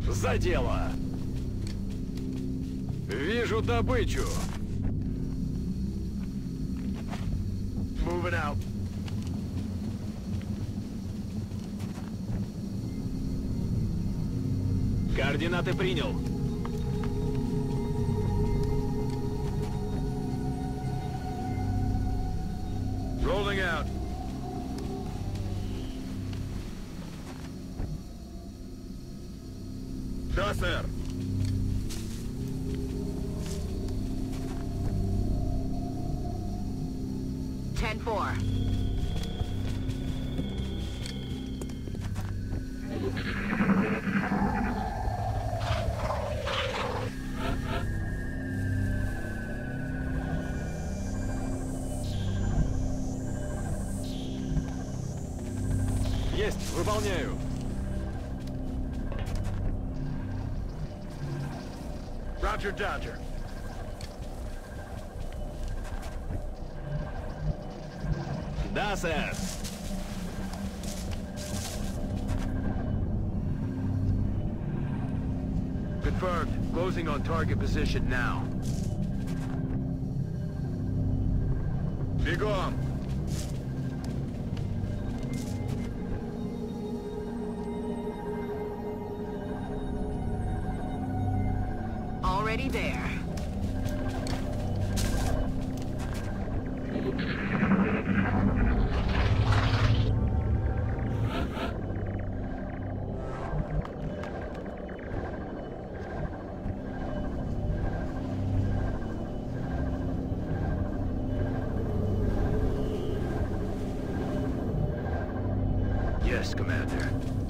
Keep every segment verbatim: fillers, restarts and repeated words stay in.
За дело! Вижу добычу! Moving out. Координаты принял. Rolling out. Да, сэр. ten four. Есть, выполняю. Roger, Dodger. Да, сэр. Confirmed. Closing on target position now. Бегом! Already there. Yes, Commander.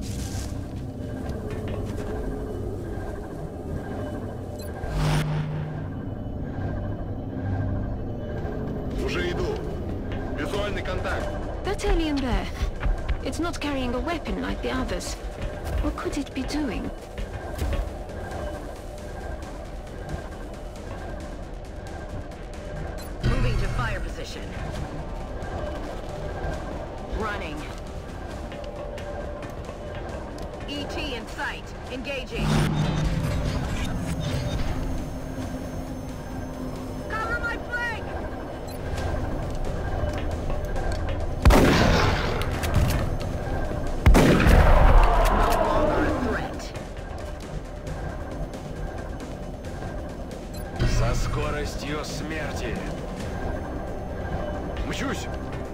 Уже иду. Визуальный контакт. That alien there, it's not carrying a weapon like the others. What could it be doing? Moving to fire position. Running. E T in sight. Engaging. Cover my flank! No longer a threat. Со скоростью смерти. Мчусь!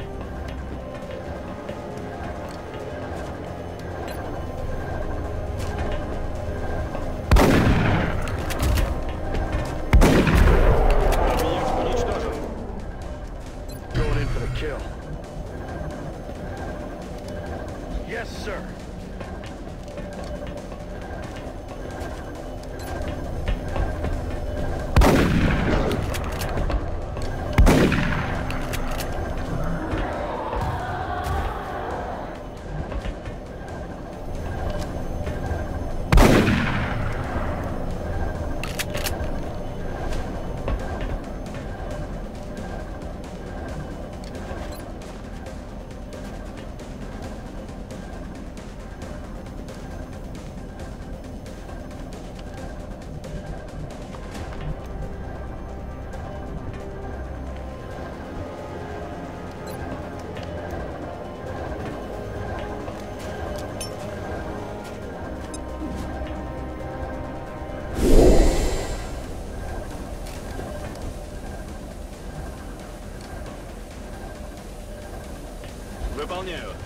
Kill. Yes, sir. Выполняю.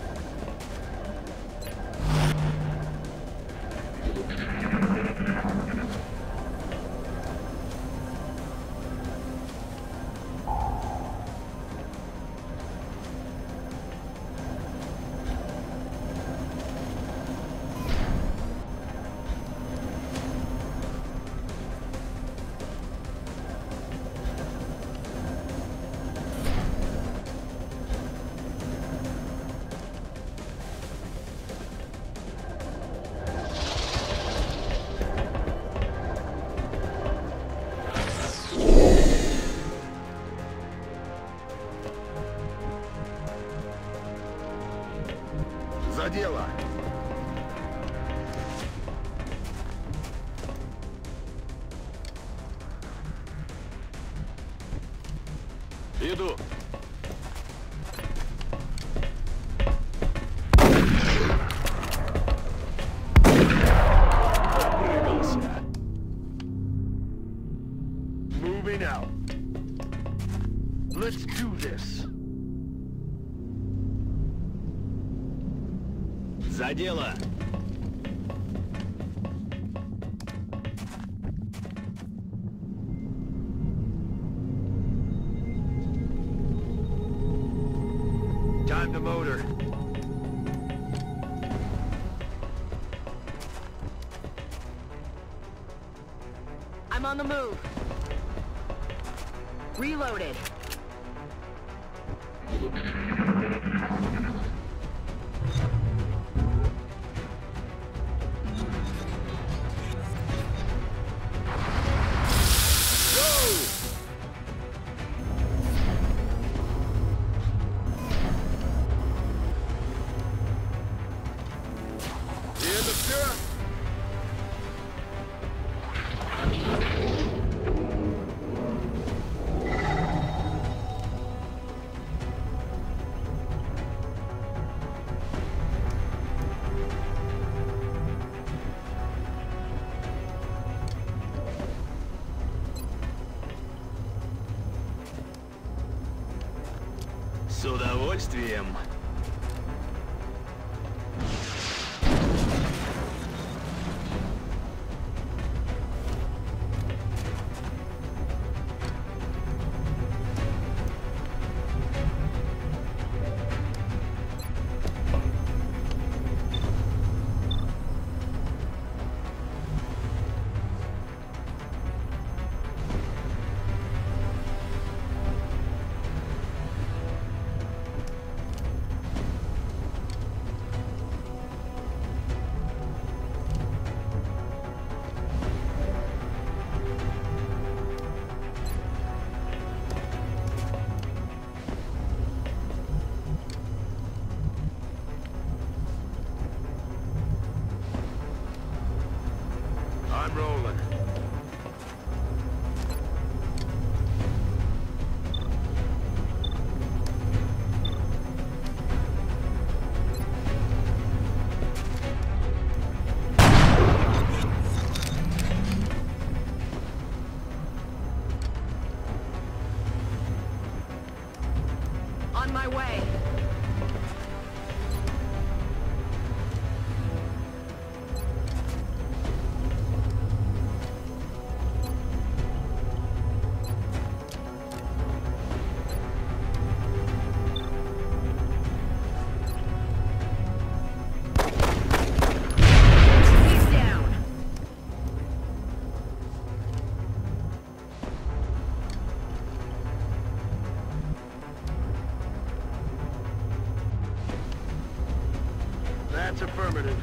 За дело. За дело! Time to motor. I'm on the move. Reloaded. И это все? С удовольствием. I'm rolling. On my way. He's down. That's affirmative.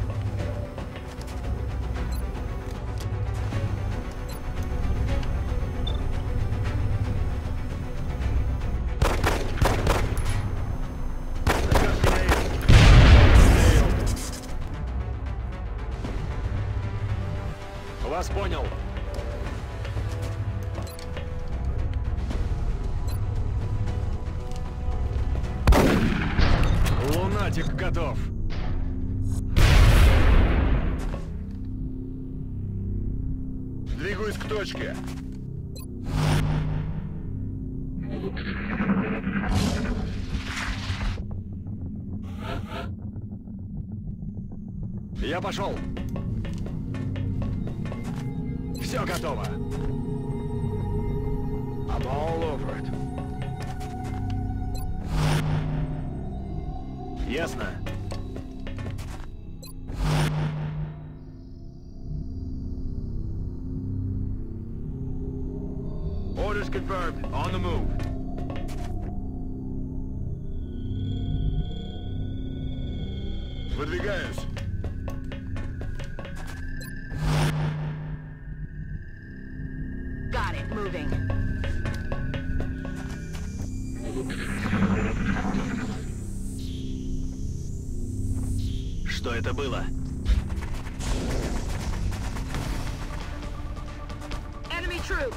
Вас понял. Лунатик готов. Двигаюсь к точке. Я пошел. Все готово. I'm all over it. Ясно. Orders confirmed. On the move. Выдвигаюсь. Got it. Moving. Что это было? Enemy troops.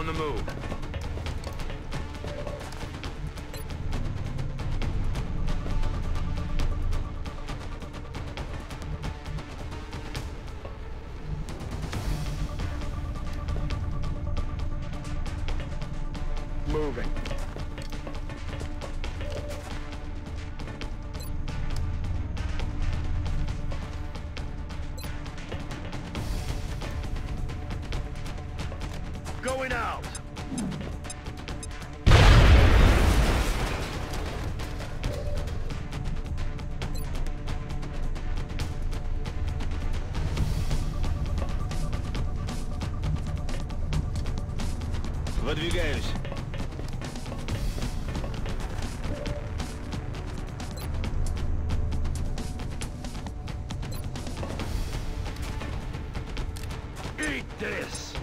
On the move. Moving. Going out. Выдвигаюсь. Eat this.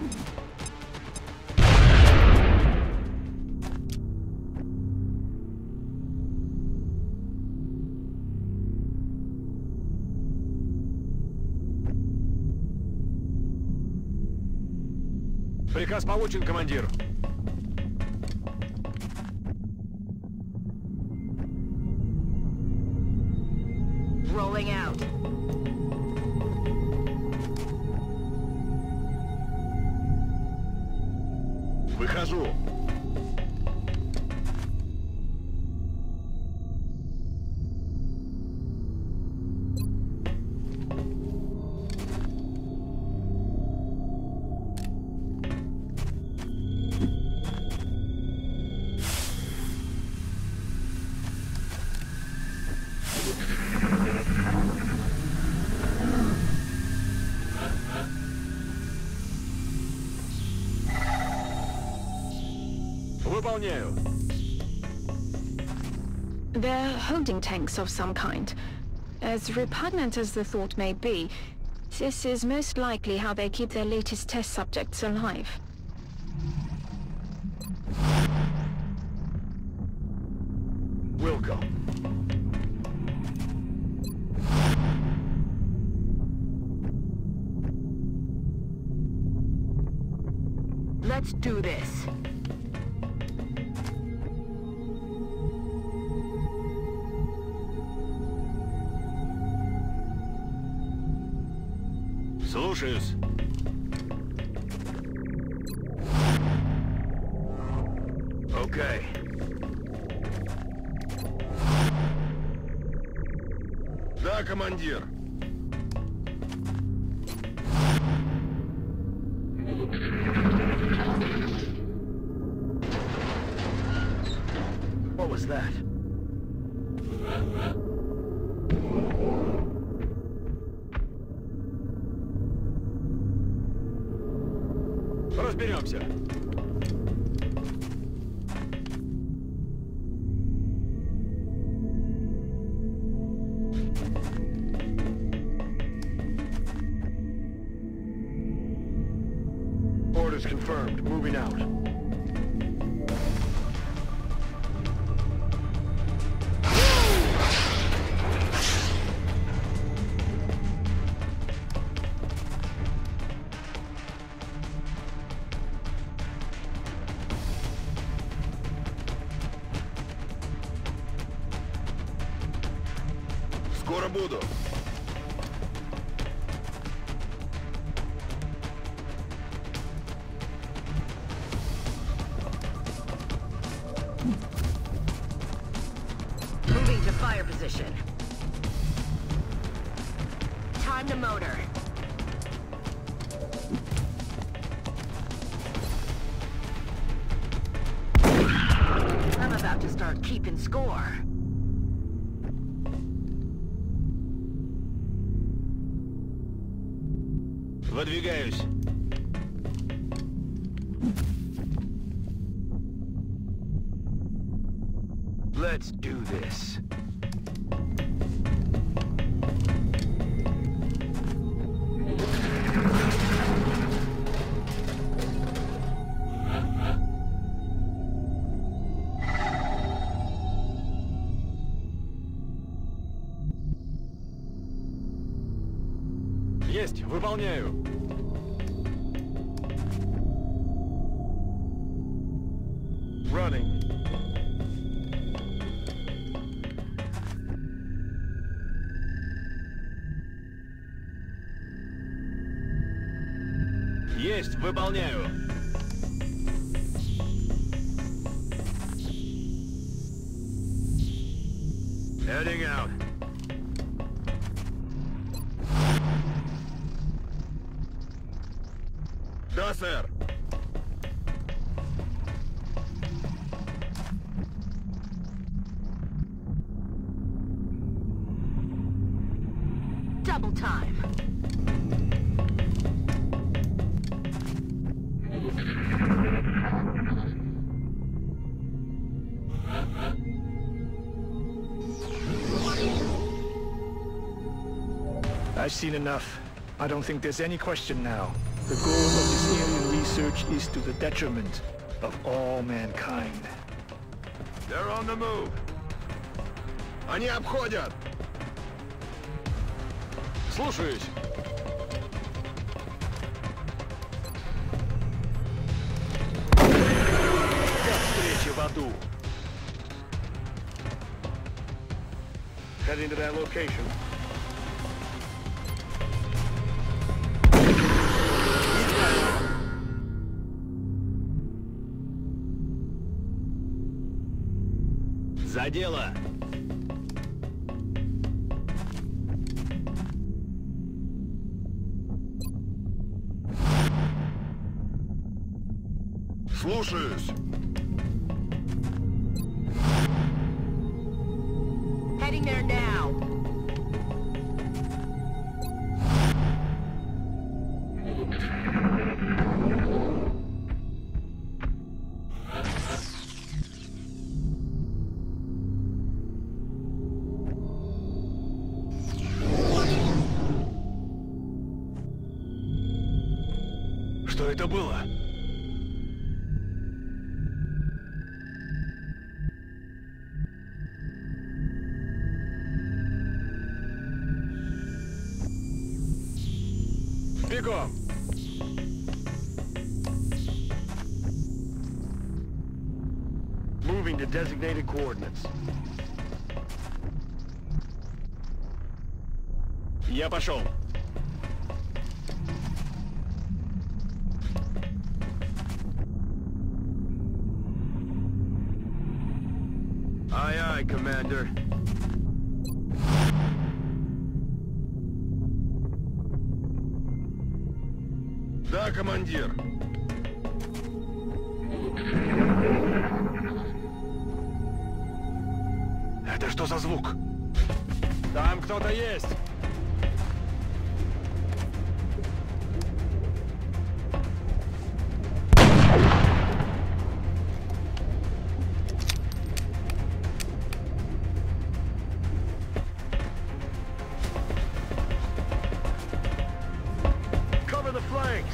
Приказ получен, командир. Rolling out. Выхожу. Выполняю. They're holding tanks of some kind. As repugnant as the thought may be, this is most likely how they keep their latest test subjects alive. We'll go. Let's do this. Слушаюсь. Okay. Да, командир. What was that? Разберемся. Orders confirmed. Moving out. Скоро буду. Moving to fire position. Time to motor. I'm about to start keeping score. Выдвигаюсь. Let's do this. Есть, выполняю. Running. Есть, выполняю. Heading out. Да, сэр. Double time. I've seen enough. I don't think there's any question now. The goal of this alien research is to the detriment of all mankind. They're on the move. Они обходят. Слушаюсь. До встречи в аду. Heading to that location. За дело. Слушаюсь. Heading there now. Что это было? Бегом! Moving to designated coordinates. Я пошел. Aye, aye, Commander. Да, командир. Это что за звук? Там кто-то есть. Cover the flanks.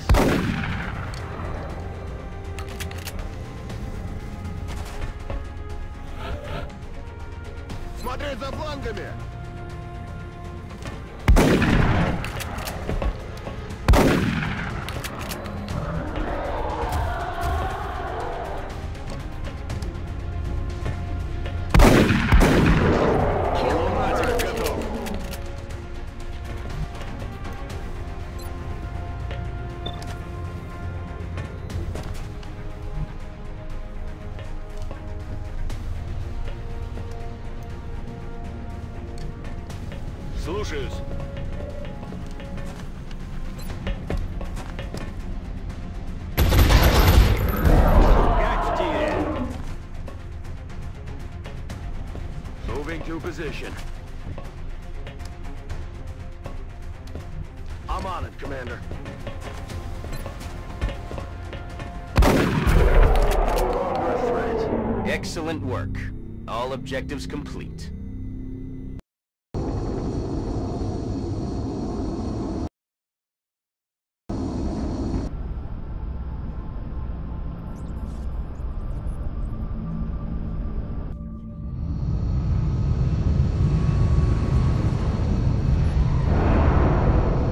Смотреть за флангами. Лунатик готов. Слушаюсь. Как в тире. Moving to position. I'm on it, Commander. Longer threat. Excellent work. All objectives complete.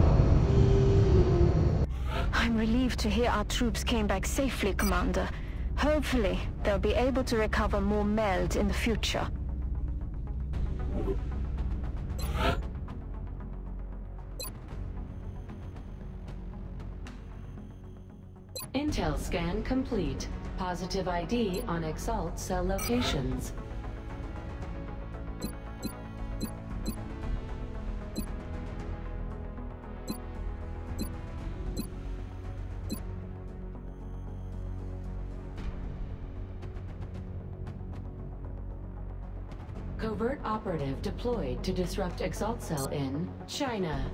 I'm relieved to hear our troops came back safely, Commander. Hopefully, they'll be able to recover more meld in the future. Intel scan complete. Positive I D on Exalt cell locations. Covert operative deployed to disrupt Exalt cell in China.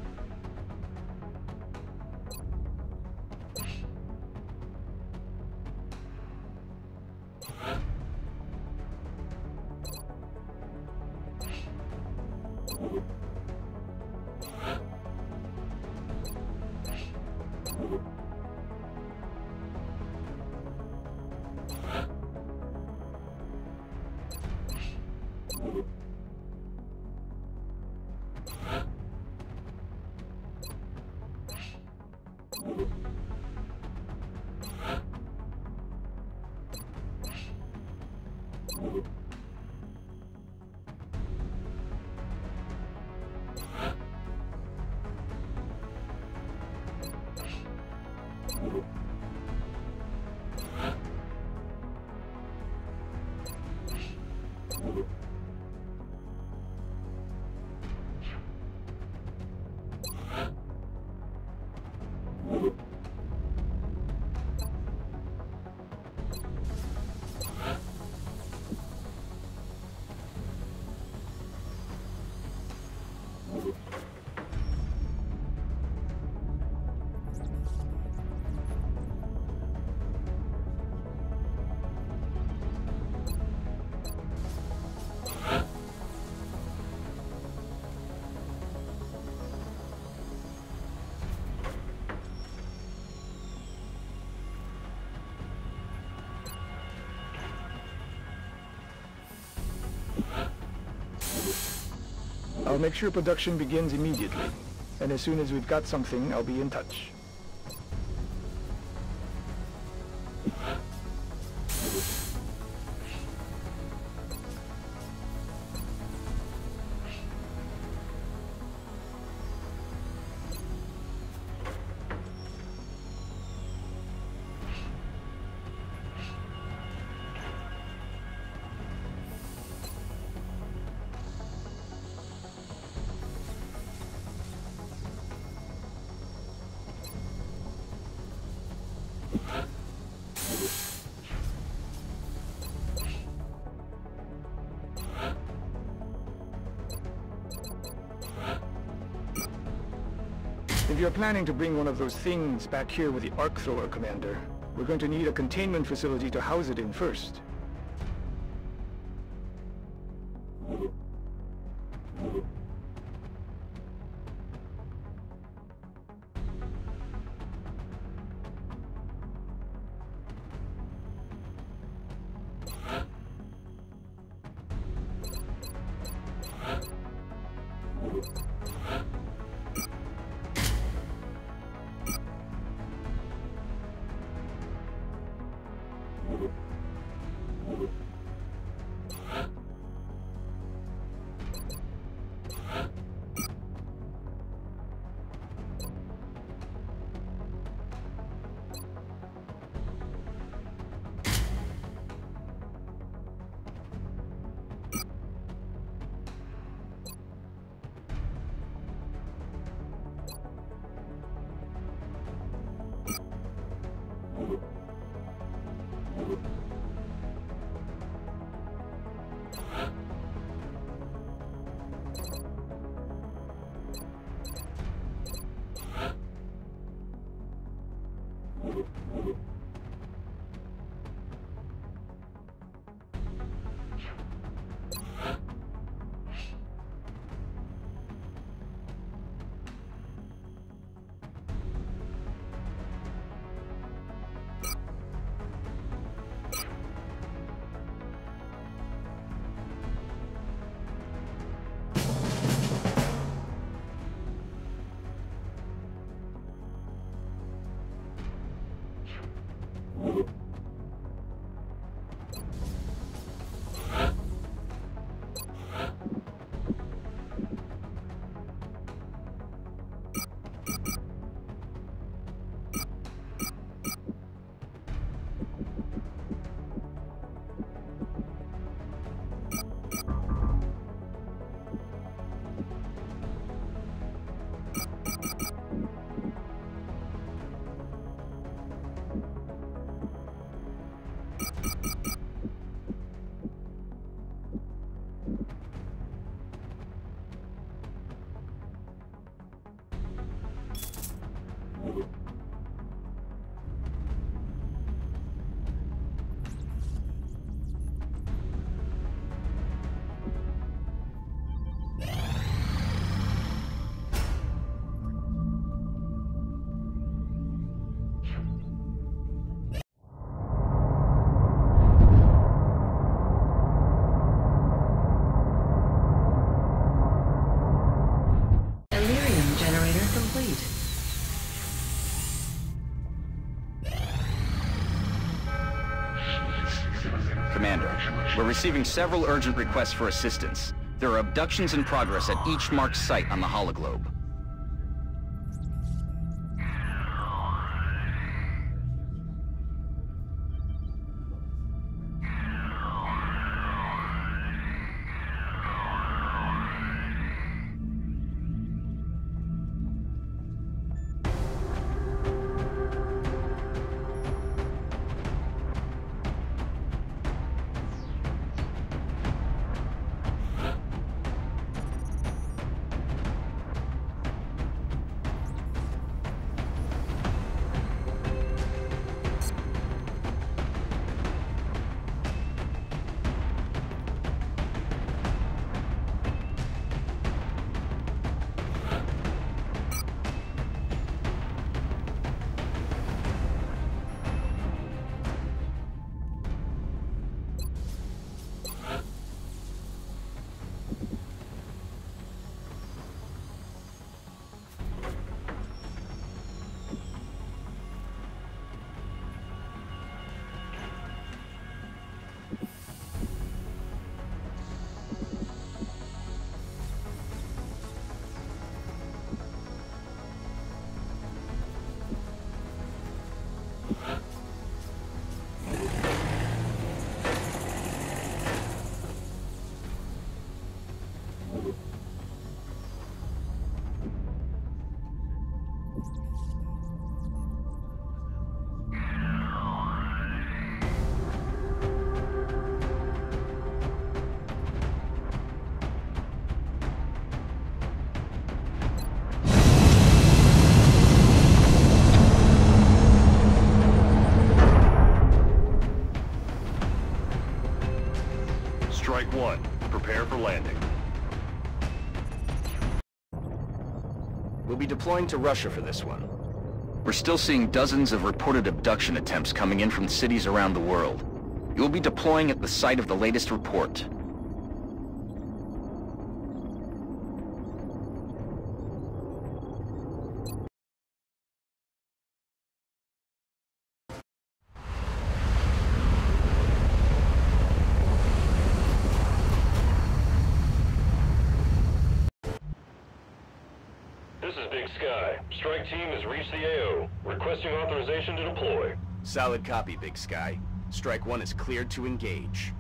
I'll make sure production begins immediately. And as soon as we've got something, I'll be in touch. If you're planning to bring one of those things back here with the arc thrower, Commander, we're going to need a containment facility to house it in first. Commander, we're receiving several urgent requests for assistance. There are abductions in progress at each marked site on the hologlobe. Strike one. Prepare for landing. We'll be deploying to Russia for this one. We're still seeing dozens of reported abduction attempts coming in from cities around the world. You'll be deploying at the site of the latest report. This is Big Sky. Strike team has reached the A O. Requesting authorization to deploy. Solid copy, Big Sky. Strike one is cleared to engage.